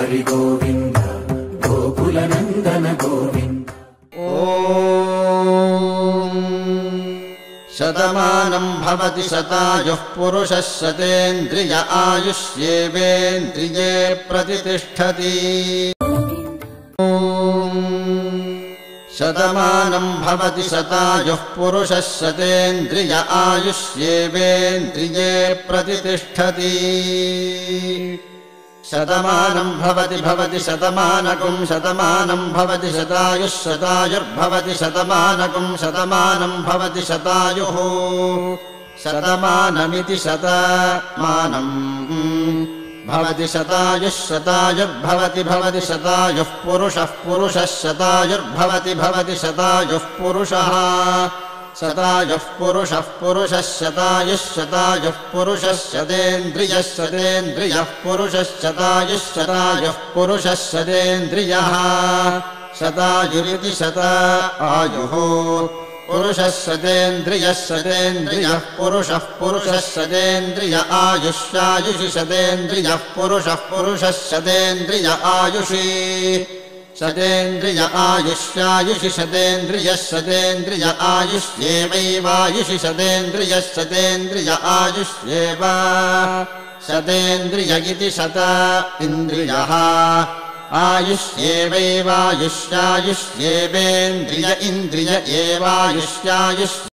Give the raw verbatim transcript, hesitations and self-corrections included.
हरि गोविन्द गोकुलनन्दन गोविन्द। शतमानं भवति शतायुः पुरुषः शतेन्द्रिय आयुष्येवेन्द्रिये प्रतिष्ठति। शतमानं भवति शतायुः पुरुषः शतेन्द्रिय आयुष्येवेन्द्रिये प्रतिष्ठति। शतमानं भवति भवति शतमानकं शतमानं भवति शतायुः शतायुर्भवति शतमानकं शतमानं भवति शतायुः शतमानमिति शतमानं भवति शतायुः शतायुर्भवति भवति शतायुः पुरुषः पुरुषः शतायुर्भवति भवति शतायुः पुरुषः शतायुः पुरुषः पुरुषः शतायुः शतायुः पुरुषः शतेन्द्रियः शतेन्द्रियः पुरुषः शतायुः शतायुः पुरुषः शतेन्द्रियः शतायुरिति शता आयुः पुरुषः शतेन्द्रियः शतेन्द्रियः पुरुषः पुरुषः शतेन्द्रिय आयुष्यायुषि शतेन्द्रियः पुरुषः पुरुषः शतेन्द्रिय आयुषि शतेन्द्रिय आयुष्यायुषि शतेन्द्रियः शतेन्द्रिय आयुष्येवैवायुषि शतेन्द्रियः शतेन्द्रिय आयुष्येव शतेन्द्रिय इति शत इन्द्रियः आयुष्येवैवायुष्यायुष्येवेन्द्रिय इन्द्रिय एवायुष्यायुष्